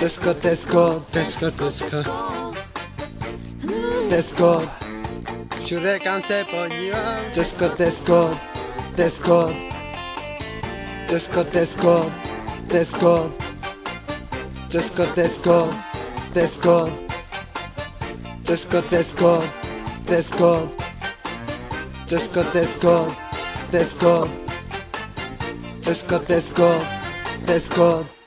Disco, disco, disco, disco, disco. Všude kam se podívám. Disco, disco, disco, disco, disco, disco, disco, disco, disco, disco, disco, disco, disco, disco, disco, disco, disco, disco.